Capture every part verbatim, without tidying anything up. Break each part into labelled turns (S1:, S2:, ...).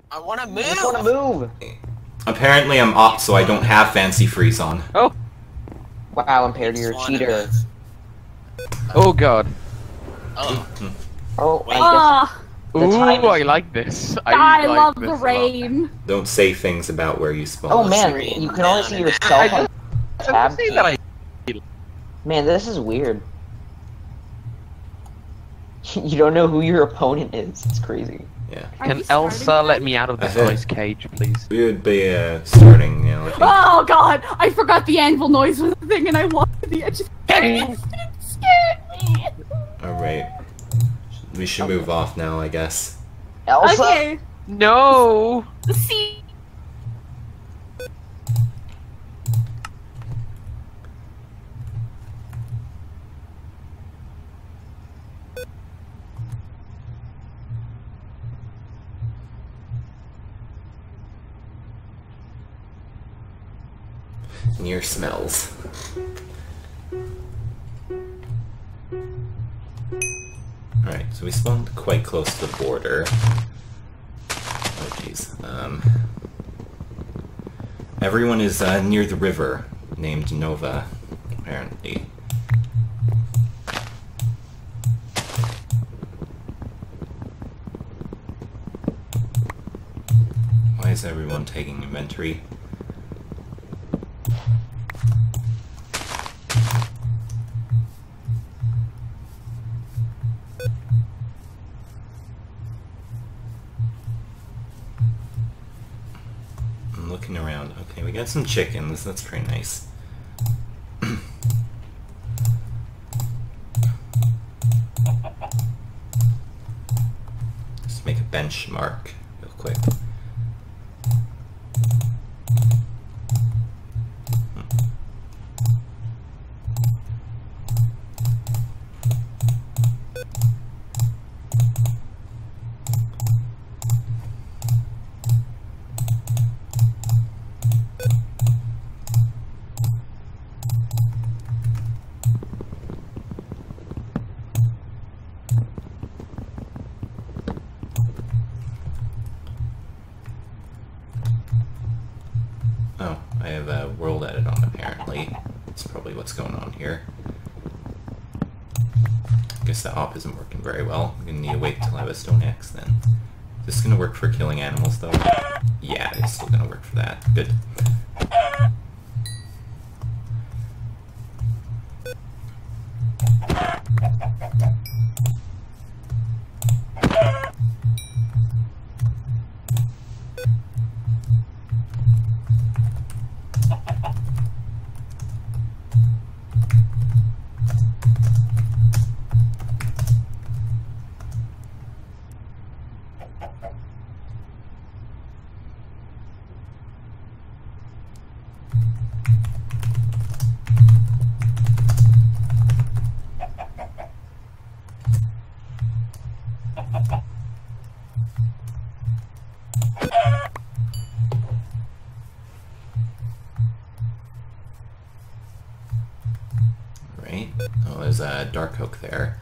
S1: I wanna move!
S2: I just wanna move!
S3: Apparently I'm up, so I don't have Fancy Freeze on.
S4: Oh!
S2: Wow, Impaired, you're a cheater.
S4: Oh god.
S1: Oh.
S2: Oh, I
S5: Ah,
S2: The
S4: Ooh,
S2: time is-
S4: I like this. I,
S5: I
S4: like
S5: love
S4: this
S5: the
S4: a lot.
S5: rain.
S3: Don't say things about where you spawn.
S2: Oh man,
S1: Screen
S2: you can only
S1: down
S2: see
S1: and
S2: yourself
S4: I
S2: on
S4: just, I
S2: tab
S4: just say
S2: key.
S4: that I...
S2: Man, this is weird. You don't know who your opponent is. It's crazy.
S3: Yeah.
S5: Are
S4: Can
S5: we starting
S4: Elsa
S5: then?
S4: let me out of this
S3: I think-
S4: guy's cage, please?
S3: We would be uh, starting, you know, I think.
S5: Oh god, I forgot the anvil noise was a thing and I walked to the edge of the It scared me.
S3: Alright. We should move off now, I guess.
S2: Elsa?
S5: Okay,
S4: No!
S5: see.
S3: Near smells. Alright, so we spawned quite close to the border. Oh jeez. Um, everyone is uh, near the river, named Nova, apparently. Why is everyone taking inventory? I'm looking around. Okay, we got some chickens. That's pretty nice. Let's make a benchmark real quick. Oh, I have a world edit on apparently. That's probably what's going on here. Guess the op isn't working very well. I'm gonna need to wait till I have a stone axe then. Is this gonna work for killing animals though? Yeah, it's still gonna work for that. Good. Right. Oh, there's a dark oak there.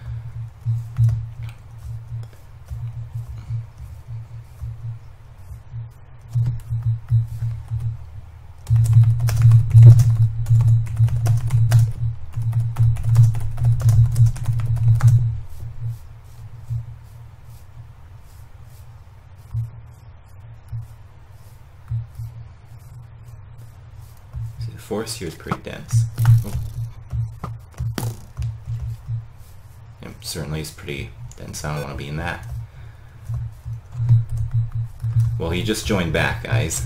S3: See, the forest here is pretty dense. Oh. Yep, certainly is pretty dense. I don't want to be in that. Well, he just joined back, guys.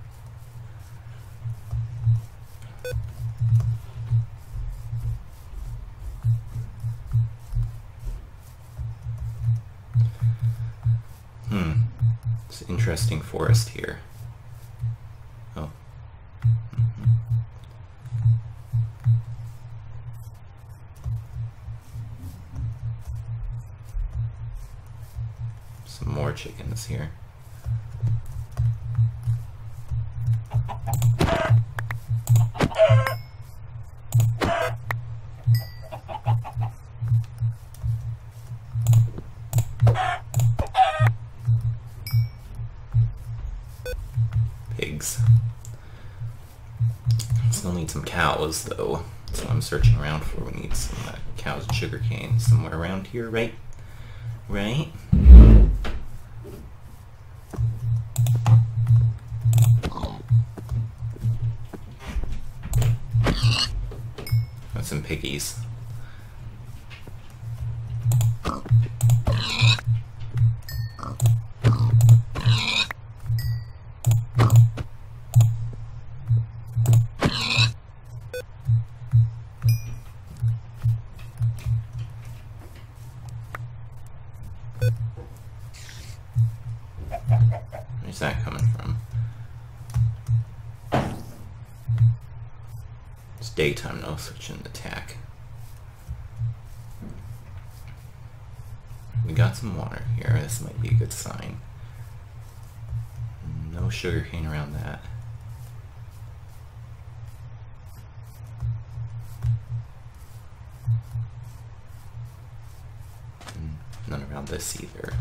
S3: Hmm. It's an interesting forest here. Oh. Mhm. Some more chickens here. pigs. Still need some cows, though. That's what I'm searching around for. We need some uh, cows and sugarcane somewhere around here, right? Right? Got some piggies. Where's that coming from? It's daytime though, so it shouldn't attack. We got some water here. This might be a good sign. No sugarcane around that. None around this either.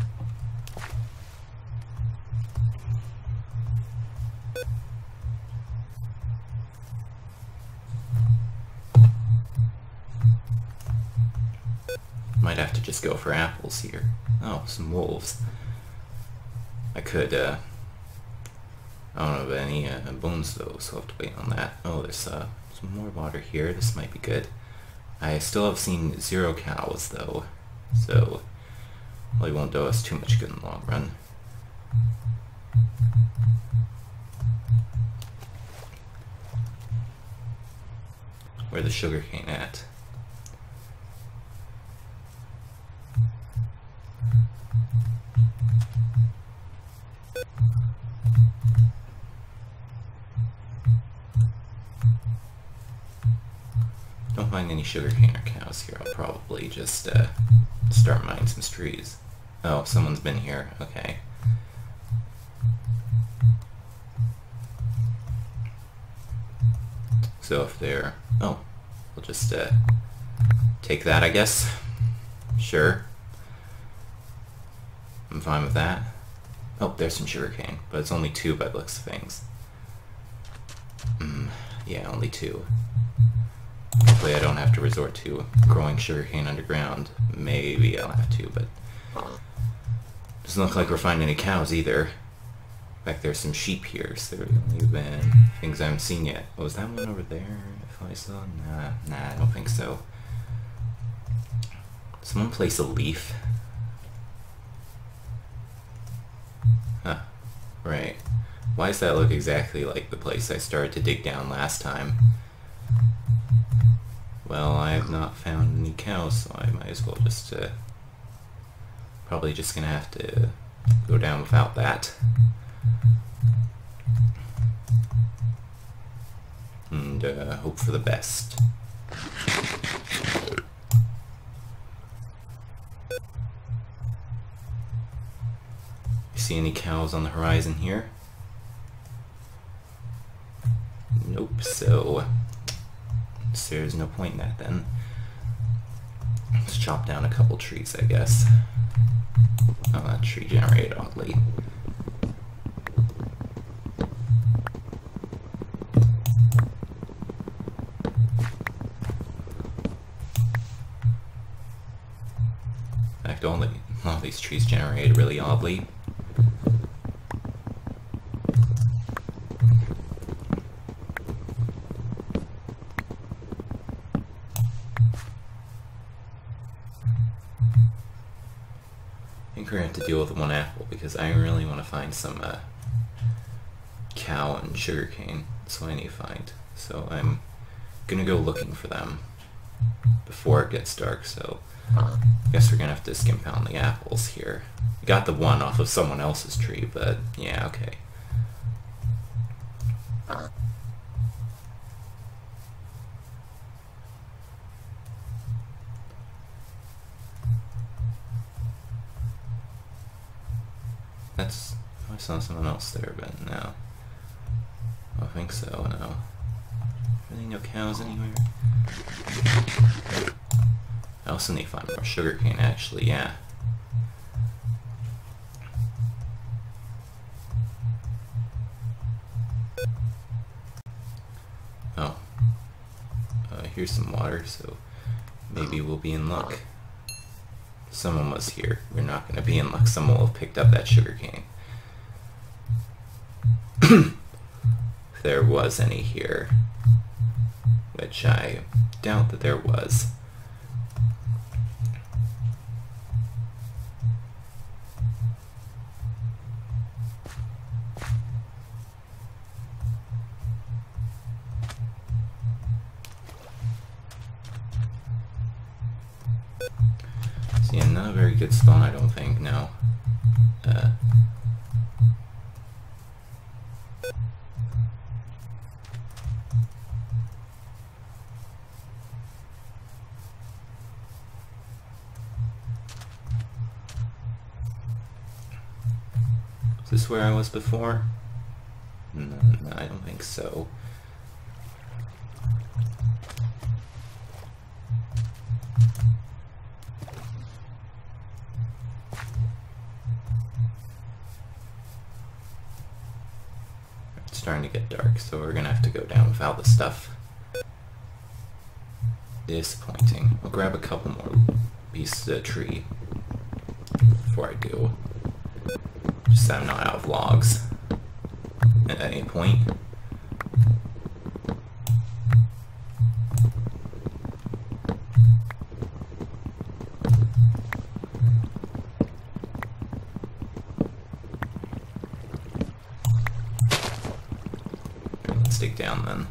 S3: Might have to just go for apples here. Oh, some wolves. I could, uh... I don't know of any uh, bones though, so I'll have to wait on that. Oh, there's uh, some more water here. This might be good. I still have seen zero cows though, so probably won't do us too much good in the long run. Where the sugarcane at? Don't find any sugarcane or cows here. I'll probably just uh, start mining some trees. Oh, someone's been here. Okay. So if they're... Oh, we'll just uh, take that, I guess. Sure. I'm fine with that. Oh, there's some sugarcane, but it's only two by the looks of things. Mm, yeah, only two. Hopefully I don't have to resort to growing sugarcane underground. Maybe I'll have to, but doesn't look like we're finding any cows either. In fact, there's some sheep here, so there have only been things I haven't seen yet. Oh, is that one over there? If I saw? Nah, nah, I don't think so. Someone place a leaf? Huh. Right. Why does that look exactly like the place I started to dig down last time? Well, I have not found any cows, so I might as well just, uh, probably just gonna have to go down without that. And, uh, hope for the best. You see any cows on the horizon here? Nope, so... So there's no point in that then. Let's chop down a couple trees, I guess. Oh, that tree generated oddly. In fact, only all these trees generated really oddly. I think we're going to have to deal with one apple because I really want to find some uh, cow and sugarcane. That's what I need to find. So I'm going to go looking for them before it gets dark, so I guess we're going to have to skim pound the apples here. We got the one off of someone else's tree, but yeah, okay. That's... I saw someone else there, but no. I don't think so, no. Really no cows anywhere? I also need to find more sugarcane, actually, yeah. here's some water, so maybe we'll be in luck. Someone was here. We're not going to be in luck. Someone will have picked up that sugar cane. If there was any here, which I doubt that there was. So yeah, not a very good spawn, I don't think, no. Uh, Is this where I was before? No, no, I don't think so. It's starting to get dark, so we're gonna have to go down without the stuff. Disappointing. I'll grab a couple more pieces of tree before I do. Just so I'm not out of logs at any point. Let's dig down then.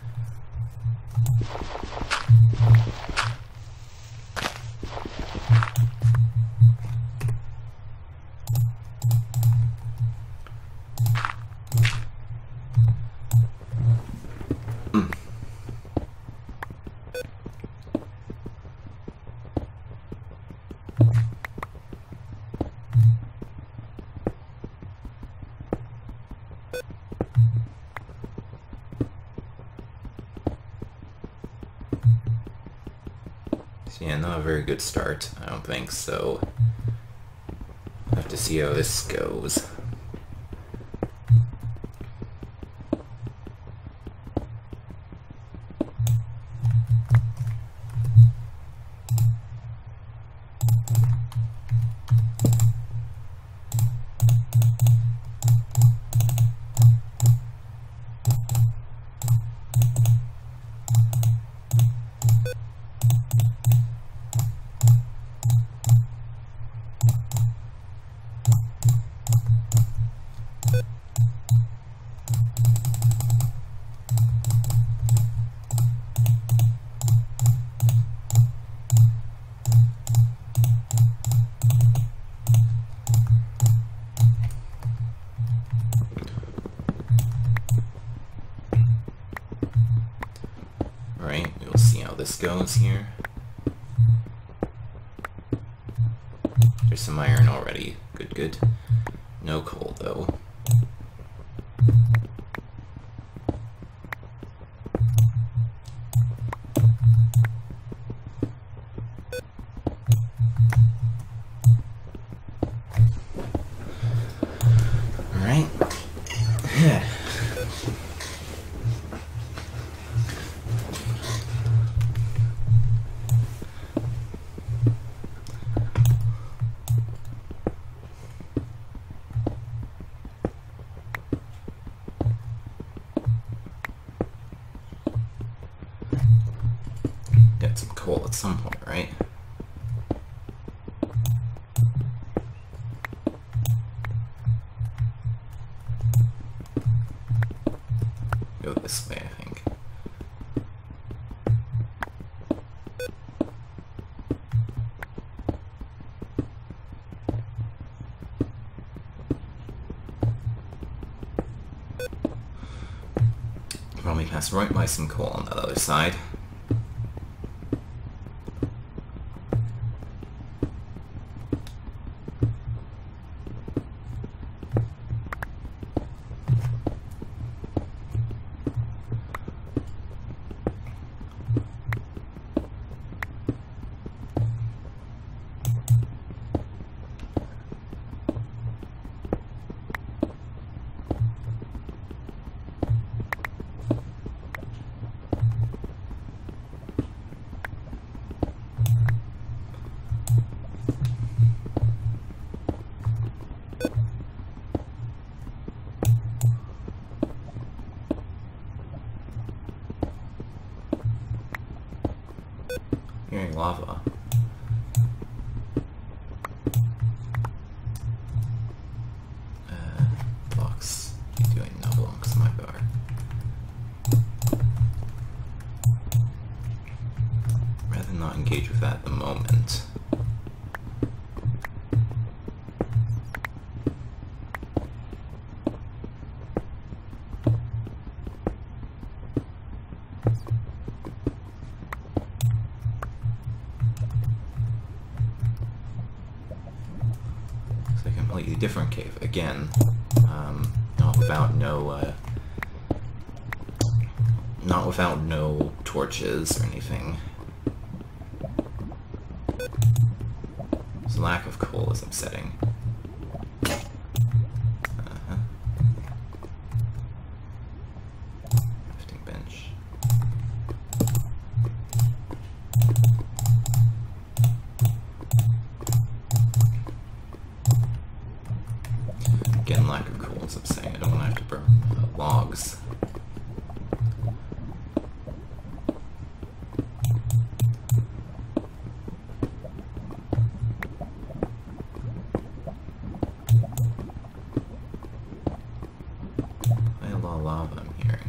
S3: Yeah, not a very good start, I don't think, so I'll have to see how this goes. Alright, we'll see how this goes here. There's some iron already. Good, good. No coal, though. Alright. Yeah. Get some coal at some point, right? Go this way, I think. Probably pass right by some coal on that other side. lava. Uh, blocks. Keep doing no blocks, my bar. Rather not engage with that at the moment. It's a completely different cave. Again, um, not without no, uh, not without no torches or anything. This lack of coal is upsetting. Uh-huh. Crafting bench. Again, lack of coal is upsetting. I don't want to have to burn uh, logs. Quite a lot of lava I'm hearing.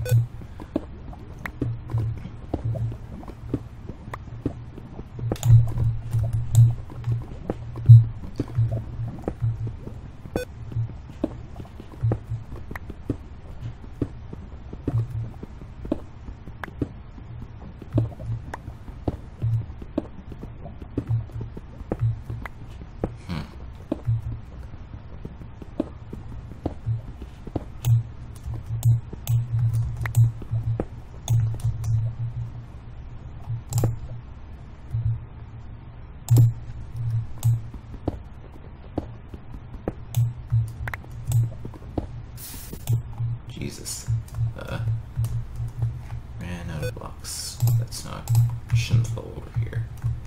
S3: Jesus. Uh, ran out of blocks. That's not shameful over here.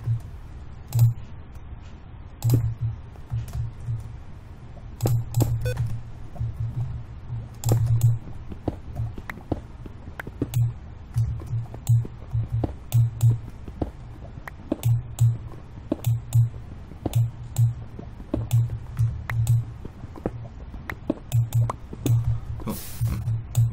S3: Oh, hmm.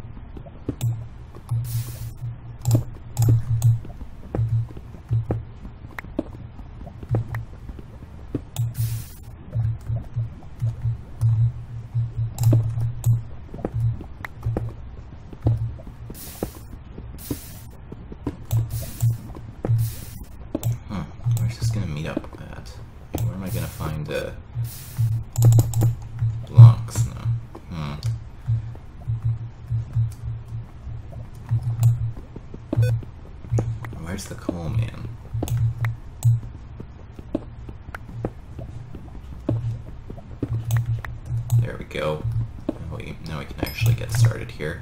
S3: Huh, where's this gonna meet up at? Where am I gonna find uh, blocks now? Hmm. Where's the coal man? There we go. Now we, now we can actually get started here.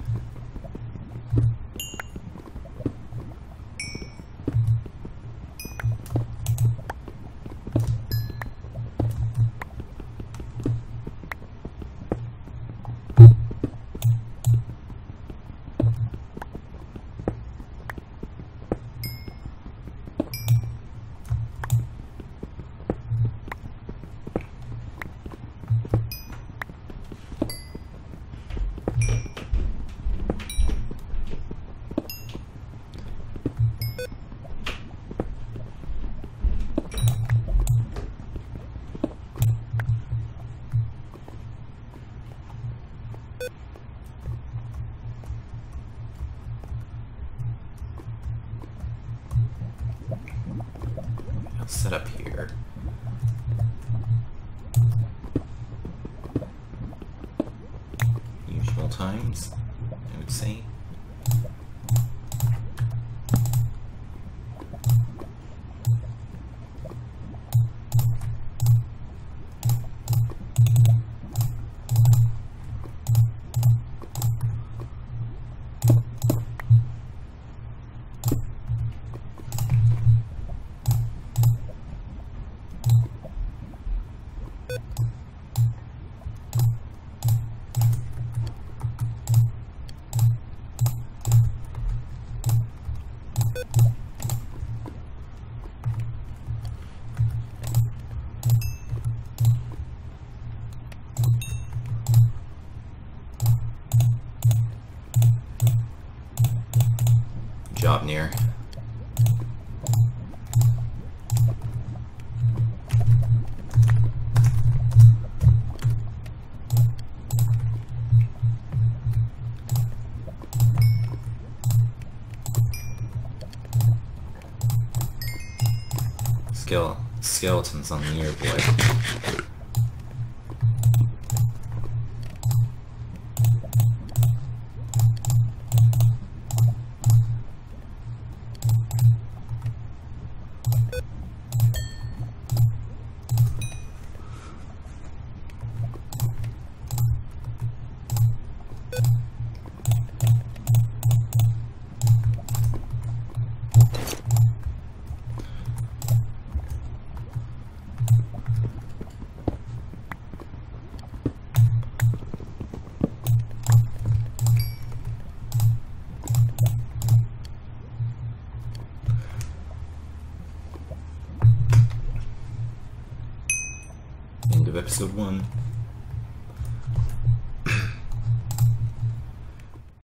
S3: I'll set up here. Usual times, I would say. stop near. Skill skeletons on the airboy. End of episode one.